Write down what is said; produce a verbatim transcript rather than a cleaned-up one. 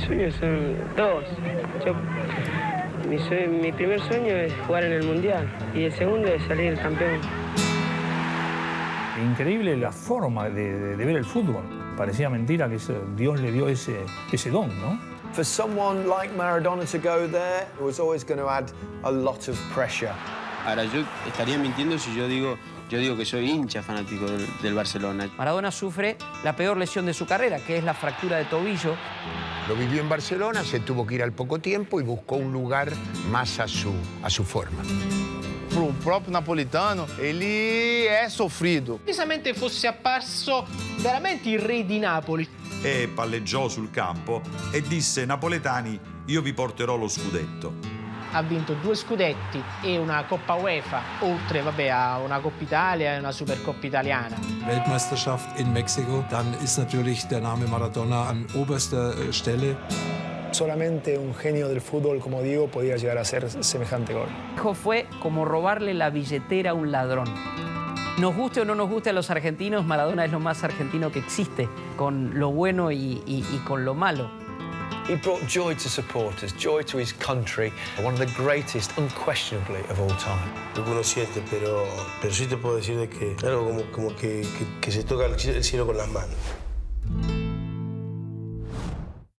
sueños son dos. Yo, mi, sueño, mi primer sueño es jugar en el Mundial y el segundo es salir campeón. Increíble la forma de, de, de ver el fútbol. Parecía mentira que eso, Dios le dio ese, ese don, ¿no? For someone like Maradona to go there, it was always going to add a lot of pressure. Ahora, yo estaría mintiendo si yo digo, yo digo que soy hincha fanático del, del Barcelona. Maradona sufre la peor lesión de su carrera, que es la fractura de tobillo. Lo vivió en Barcelona, se tuvo que ir al poco tiempo y buscò un lugar más a su, a su forma. Pro próprio napolitano, ele é sofrido. Precisamente fosse apparso veramente il re di Napoli. E palleggiò sul campo e disse: napoletani, io vi porterò lo scudetto. Ha vinto due scudetti e una Coppa UEFA, oltre vabbè, a una Coppa Italia e una Supercoppa italiana. Weltmeisterschaft in Mexiko, dann ist natürlich der Name Maradona an oberster Stelle. Solamente un genio del fútbol como Diego podía llegar a hacer semejante gol. Fue como robarle la billetera a un ladrón. Nos guste o no nos guste a los argentinos, Maradona es lo más argentino que existe, con lo bueno y, y, y con lo malo. He brought joy to supporters, joy to his country, one of the greatest, unquestionably, of all time. No lo siente, pero, pero sí te puedo decir de que algo como, como que, que, que se toca el cielo con las manos.